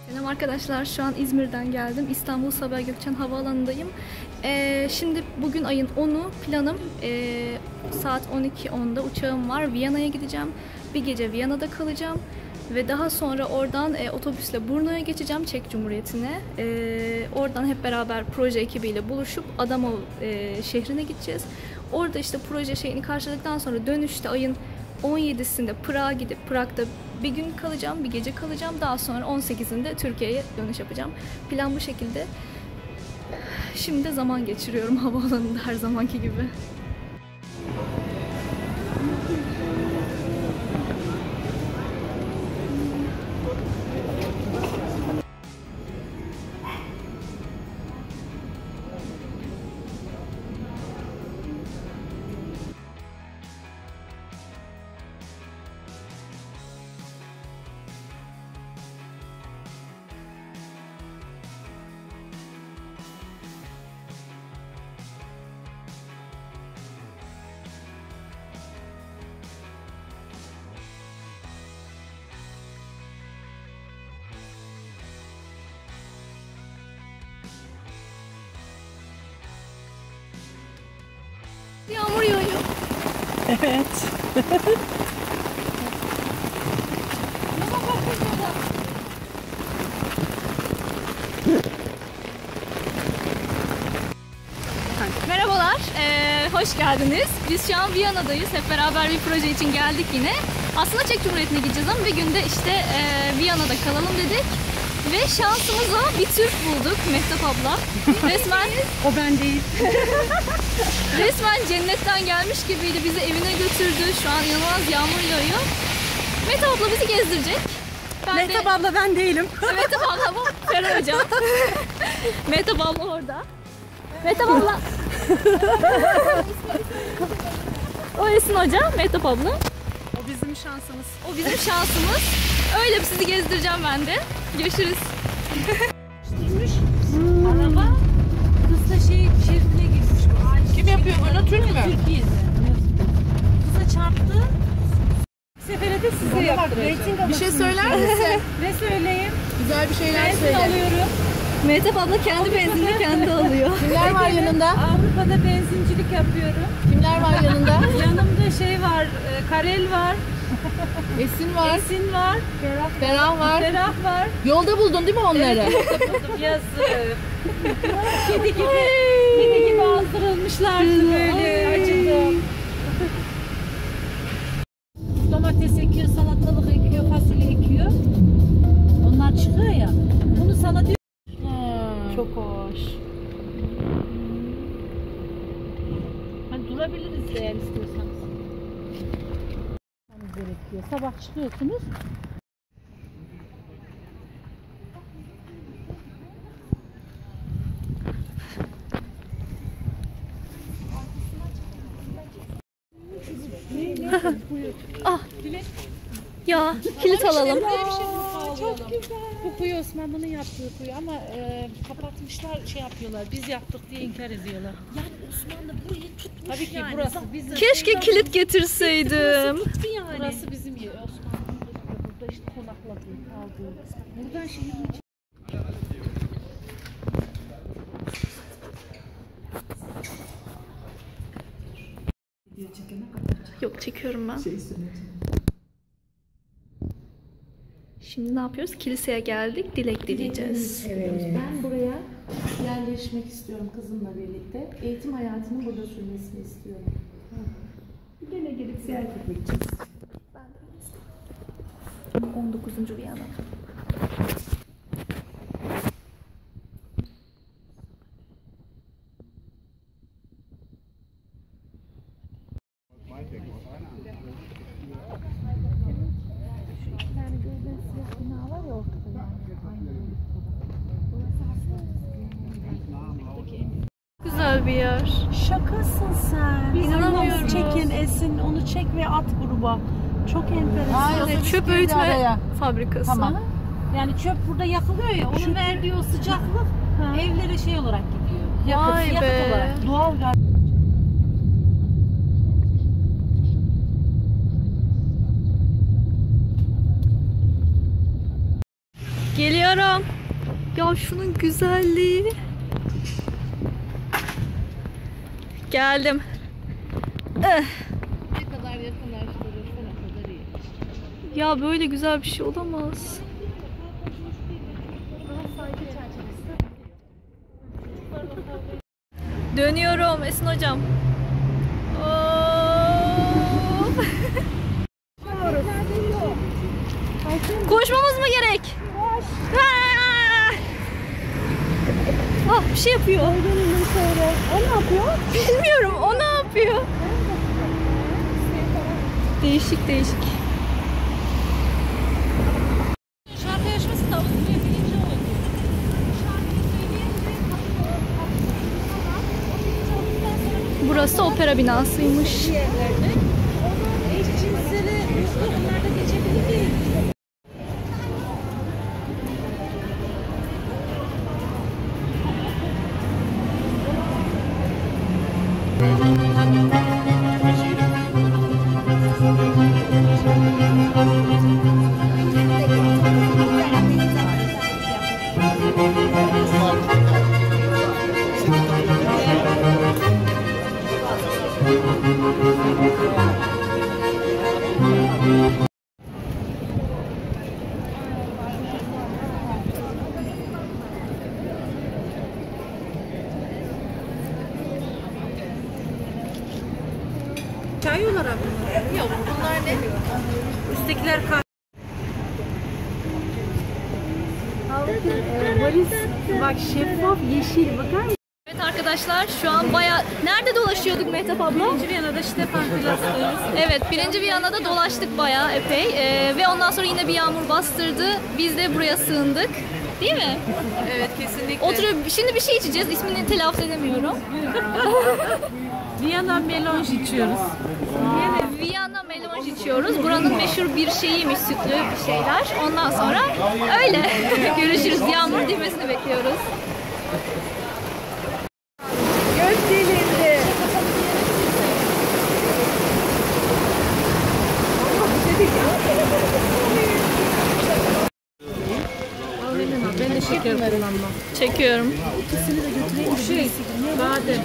Selam arkadaşlar, şu an İzmir'den geldim. İstanbul Sabiha Gökçen Havaalanı'ndayım. Şimdi bugün ayın 10'u planım. Saat 12.10'da uçağım var. Viyana'ya gideceğim. Bir gece Viyana'da kalacağım. Ve daha sonra oradan otobüsle Brno'ya geçeceğim, Çek Cumhuriyeti'ne. Oradan hep beraber proje ekibiyle buluşup Adamov şehrine gideceğiz. Orada işte proje şeyini karşıladıktan sonra dönüşte ayın 17'sinde Prag'a gidip Prag'da bir gün kalacağım, bir gece kalacağım. Daha sonra 18'inde Türkiye'ye dönüş yapacağım. Plan bu şekilde. Şimdi de zaman geçiriyorum havaalanında her zamanki gibi. Yağmur yağıyor. Evet. Merhabalar, hoş geldiniz. Biz şu an Viyana'dayız. Hep beraber bir proje için geldik yine. Aslında Çek Cumhuriyeti'ne gideceğiz ama bir günde işte Viyana'da kalalım dedik. Ve şansımıza bir Türk bulduk, Mehtap abla. Resmen O ben değil. resmen cennetten gelmiş gibiydi. Bizi evine götürdü. Şu an inanılmaz yağmur yağıyor. Mehtap abla bizi gezdirecek. Mehtap abla ben değilim. Mehtap abla bu Ferhan hocam. Mehtap abla orada. Mehtap abla. O Esin hocam, Mehtap abla. O bizim şansımız. O bizim şansımız. Öyle sizi gezdireceğim ben de. Görüşürüz. Araba kızla şeridine girmiş bu. Kim yapıyor bunu? Türk mü? Türkiye'de. Kıza çarptı. Sefere de size yaptıracağım. Bir şey söyler misin? Ne söyleyeyim? Güzel bir şeyler Benzin söyle. alıyorum. Mehtap abla kendi benzinini kendi alıyor. Kimler var yanında? Avrupa'da benzincilik yapıyorum. Kimler var yanında? Yanımda şey var, Karel var, Esin var. Esin var, Ferah var. Ferah var. Yolda buldun değil mi onları? Biraz kedi gibi azdırılmışlardı böyle acıdı. Domates ekiyor, salatalık ekiyor, fasulye ekiyor. Onlar çıkıyor ya. Bunu sana diyor. Çok hoş. Hani durabiliriz de eğer istiyorsanız. Gerekiyor. Sabah çıkıyorsunuz. Ah. Ya kilit alalım. Çok güzel. Bu kuyu Osmanlı'nın yaptığı kuyu ama kapatmışlar şey yapıyorlar. Biz yaptık diye inkar ediyorlar. Yani Osmanlı burayı tutmuş. Tabii ki yani. Burası bizim. Keşke kilit getirseydim. Yani. Burası bizim yer. Osmanlı'nın burada işte konakladığı, kaldığı. Buradan şehrin içi. Yok, çekiyorum ben. Şimdi ne yapıyoruz? Kiliseye geldik. Dilek dileyeceğiz. Evet. Ben buraya yerleşmek istiyorum kızımla birlikte. Eğitim hayatının burada sürmesini istiyorum. Gene gelip ziyaret edeceğiz. 19. Viyana. Güzel bir yer. Şakasın sen. İnanamıyorum. Çekin Esin onu çek ve at gruba. Çok enteresan. Evet, çöp öğütme fabrikası. Tamam. Yani çöp burada yakılıyor ya. Onun verdiği o sıcaklık evlere şey olarak gidiyor. Vay Yakıt be. olarak. Doğal gaz. Geliyor. Geliyorum. Ya şunun güzelliği. Geldim. Ne kadar yakınlaştırırsan o kadar iyi. Ya böyle güzel bir şey olamaz. Dönüyorum Esin hocam. Oo. Koşmamız mı gerek? Ah! Ah, bir şey yapıyor. O ne yapıyor? Bilmiyorum, o ne yapıyor? Değişik değişik. Şarkı yarışması da Avusturya birinci oldu. Burası opera binasıymış. Yerlerde. Eşcinseli onlarda geçebilir değil. Çay olarak mı? Yok, bunlar ne? Üsttekiler kahve. Bak şeffaf yeşil bakar mısın? Evet arkadaşlar şu an baya... Nerede dolaşıyorduk Mehtap abla? Birinci Viyana'da Stefan Platz'tayız. Evet, birinci Viyana'da dolaştık bayağı epey. Ve ondan sonra yine bir yağmur bastırdı. Biz de buraya sığındık. Değil mi? Evet, kesinlikle. Oturup şimdi bir şey içeceğiz. İsmini telaffuz edemiyorum. Viyana melonj içiyoruz. Viyana melonj içiyoruz. Buranın meşhur bir şeyiymiş, sütlü bir şeyler. Ondan sonra öyle. Görüşürüz. Yağmur dinmesini bekliyoruz. Gökdelindi. Ben de şeker kullanmam. Çekiyorum. Badem.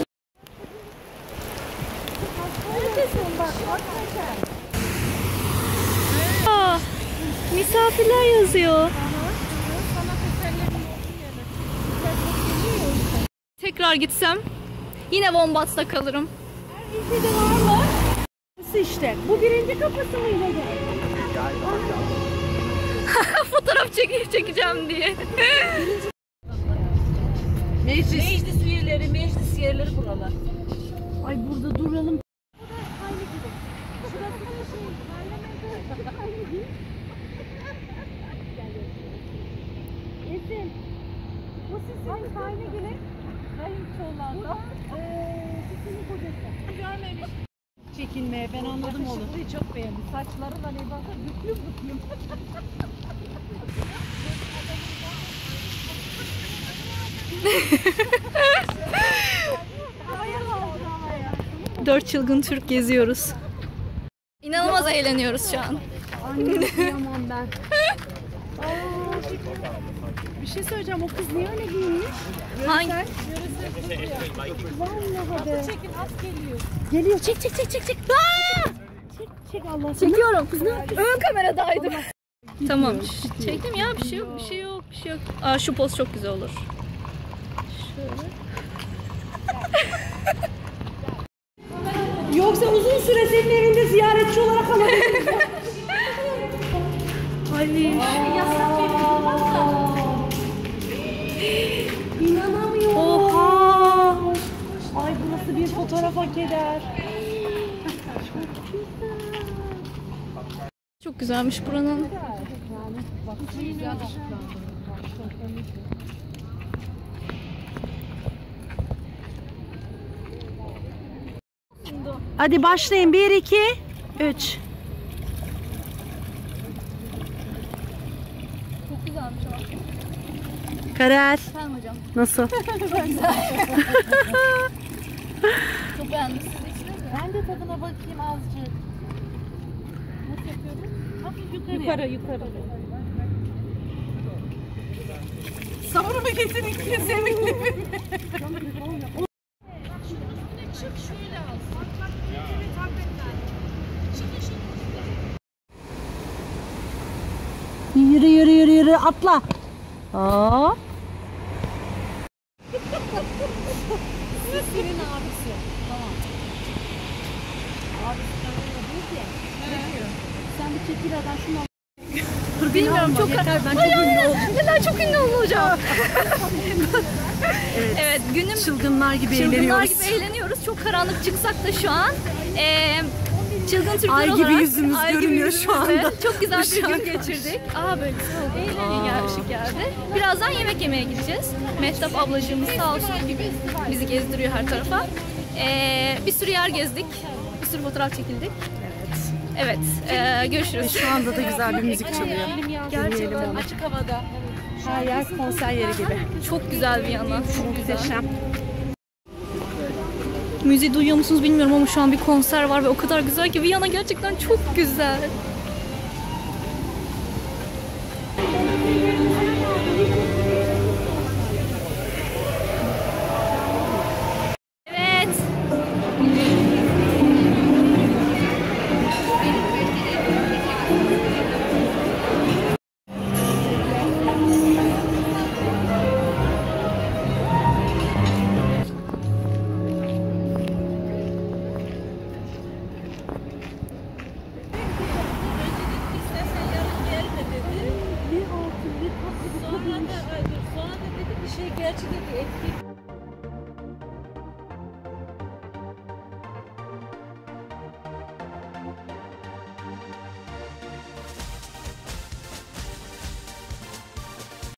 Aa, misafirler yazıyor. Tekrar gitsem yine Wombats'ta kalırım. Nasıl işte? Bu birinci kapısı mıydı? Fotoğraf çekeceğim diye. Meclis üyeleri, meclis yerleri buralar. Ay burada duralım. Esin, bu sizin aynı gelin. Kayınçoğlan'da. Sizin kocası. Görmemiş. Çekinmeye ben anladım onu. Çok beğendim. Saçlarıyla ne baksa büklüm büklüm. 4 çılgın Türk geziyoruz. İnanılmaz eğleniyoruz şu an. Anlayamam ben. Bir şey söyleyeceğim. O kız niye öyle giyinmiş? Hangi? Vallahi be. Çekin az geliyor. Geliyor. Çek. Çek çek Allah seni. Çekiyorum. Kız ne yapıyorsun? Ön kameradaydım. Tamam. Çektim ya, bir şey yok. Aa, şu poz çok güzel olur. Yoksa uzun süre senin evinde ziyaretçi olarak alabiliriz. Ay. İnanamıyorum. Oha! Ay bu nasıl bir fotoğraf hak eder. Çok güzelmiş buranın. Hadi başlayın. 1, 2, 3. Çok güzelmiş ama. Karar. Efendim hocam. Nasıl? Çok beğendim. Siz de içtiniz mi? Ben de tadına bakayım azıcık. Nasıl yapıyorum? Hafif yukarı. Yukarı. Samurumu getirin ki sevindim. Yürü yürü yürü yürü atla. Hop. Senin abisi. Tamam. Abisi değil ki. Sen bir çekil adam şunu al. Bilmiyorum çok yeter ben çok ünlü oldum. Neden çok ünlü olacağım? Evet günüm Çılgınlar gibi çılgınlar eğleniyoruz. gibi eğleniyoruz. Çok karanlık çıksak da şu an çılgın Türkler Ay gibi olarak yüzümüz ay gibi görünüyor yüzümüzle şu anda. Çok güzel bir Işık. gün geçirdik. Böyle ışık geldi. Birazdan yemek yemeye gideceğiz. Mehtap ablacığımız sağ olsun bizi gezdiriyor her tarafa. Bir sürü yer gezdik. Bir sürü fotoğraf çekildik. Evet. Görüşürüz. Şu anda da güzel bir müzik çalıyor. Gerçekten Açık havada. Her yer konser yeri gibi. çok güzel bir yana. Çok güzel. Muhteşem. Müziği duyuyor musunuz bilmiyorum ama şu an bir konser var ve o kadar güzel ki Viyana gerçekten çok güzel.